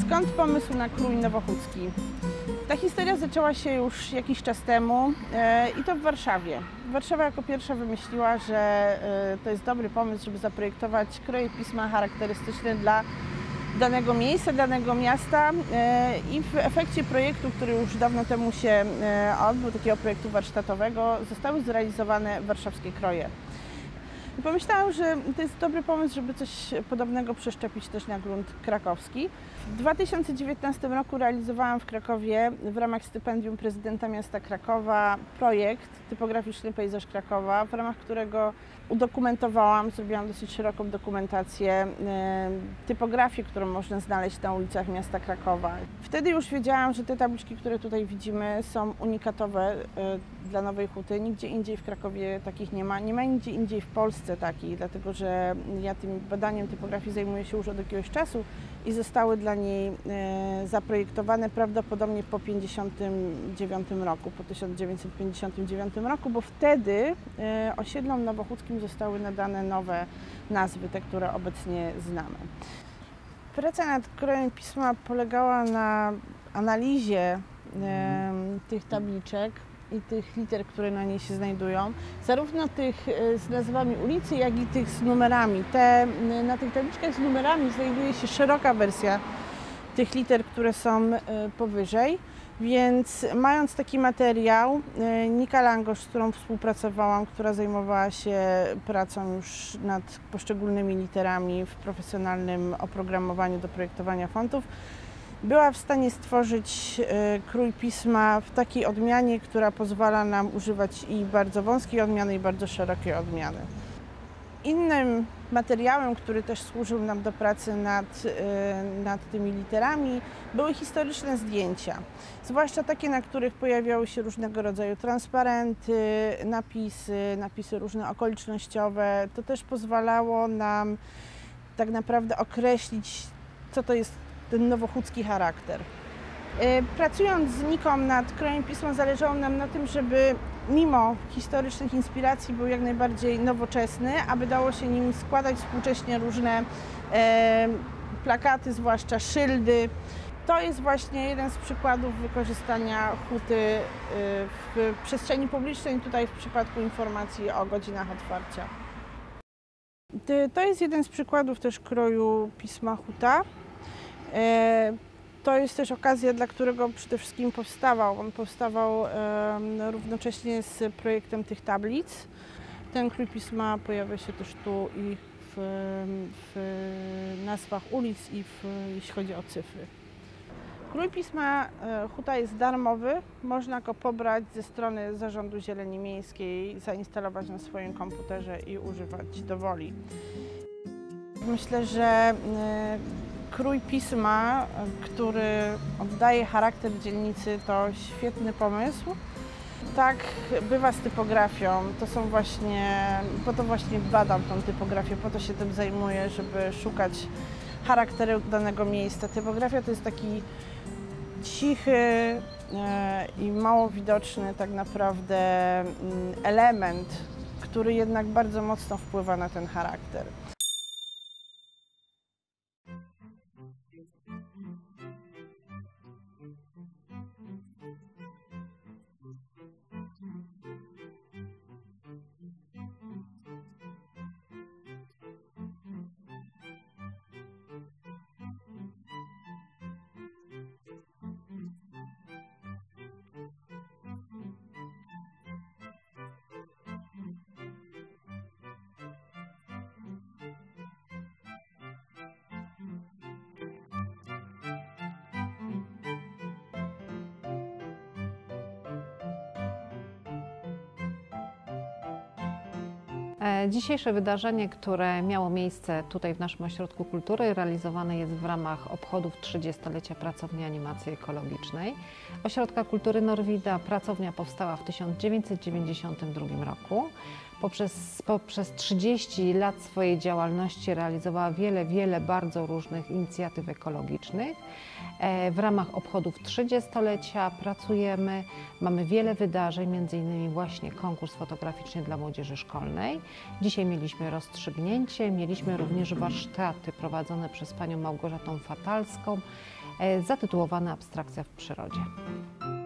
Skąd pomysł na Krój Nowochódzki? Ta historia zaczęła się już jakiś czas temu i to w Warszawie. Warszawa jako pierwsza wymyśliła, że to jest dobry pomysł, żeby zaprojektować kroje pisma charakterystyczne dla danego miejsca, danego miasta i w efekcie projektu, który już dawno temu się odbył, takiego projektu warsztatowego, zostały zrealizowane warszawskie kroje. I pomyślałam, że to jest dobry pomysł, żeby coś podobnego przeszczepić też na grunt krakowski. W 2019 roku realizowałam w Krakowie w ramach stypendium prezydenta miasta Krakowa projekt Typograficzny Pejzaż Krakowa, w ramach którego udokumentowałam, zrobiłam dosyć szeroką dokumentację typografii, którą można znaleźć na ulicach miasta Krakowa. Wtedy już wiedziałam, że te tabliczki, które tutaj widzimy, są unikatowe dla Nowej Huty. Nigdzie indziej w Krakowie takich nie ma. Nie ma nigdzie indziej w Polsce takich, dlatego że ja tym badaniem typografii zajmuję się już od jakiegoś czasu i zostały dla niej zaprojektowane prawdopodobnie po 1959 roku, po 1959 roku, bo wtedy osiedlom nowochódzkim zostały nadane nowe nazwy, te, które obecnie znamy. Praca nad krojem pisma polegała na analizie tych tabliczek i tych liter, które na niej się znajdują, zarówno tych z nazwami ulicy, jak i tych z numerami. Na tych tabliczkach z numerami znajduje się szeroka wersja tych liter, które są powyżej, więc mając taki materiał, Nika Langosz, z którą współpracowałam, która zajmowała się pracą już nad poszczególnymi literami w profesjonalnym oprogramowaniu do projektowania fontów, była w stanie stworzyć krój pisma w takiej odmianie, która pozwala nam używać i bardzo wąskiej odmiany, i bardzo szerokiej odmiany. Innym materiałem, który też służył nam do pracy nad tymi literami, były historyczne zdjęcia. Zwłaszcza takie, na których pojawiały się różnego rodzaju transparenty, napisy różne okolicznościowe. To też pozwalało nam tak naprawdę określić, co to jest ten nowochódzki charakter. Pracując z Niką nad krojem pisma, zależało nam na tym, żeby mimo historycznych inspiracji był jak najbardziej nowoczesny, aby dało się nim składać współcześnie różne plakaty, zwłaszcza szyldy. To jest właśnie jeden z przykładów wykorzystania huty w przestrzeni publicznej, tutaj w przypadku informacji o godzinach otwarcia. To jest jeden z przykładów też kroju pisma huta. To jest też okazja, dla którego przede wszystkim powstawał. On powstawał równocześnie z projektem tych tablic. Ten krój pisma pojawia się też tu i w nazwach ulic, i jeśli chodzi o cyfry. Krój pisma huta jest darmowy. Można go pobrać ze strony Zarządu Zieleni Miejskiej, zainstalować na swoim komputerze i używać do woli. Myślę, że krój pisma, który oddaje charakter dzielnicy, to świetny pomysł. Tak bywa z typografią. Po to właśnie badam tą typografię, po to się tym zajmuję, żeby szukać charakteru danego miejsca. Typografia to jest taki cichy i mało widoczny tak naprawdę element, który jednak bardzo mocno wpływa na ten charakter. Dzisiejsze wydarzenie, które miało miejsce tutaj w naszym Ośrodku Kultury, realizowane jest w ramach obchodów 30-lecia Pracowni Animacji Ekologicznej Ośrodka Kultury Norwida. Pracownia powstała w 1992 roku. Poprzez 30 lat swojej działalności realizowała wiele bardzo różnych inicjatyw ekologicznych. W ramach obchodów 30-lecia pracujemy, mamy wiele wydarzeń, m.in. właśnie konkurs fotograficzny dla młodzieży szkolnej. Dzisiaj mieliśmy rozstrzygnięcie, mieliśmy również warsztaty prowadzone przez panią Małgorzatą Fatalską zatytułowane Abstrakcja w przyrodzie.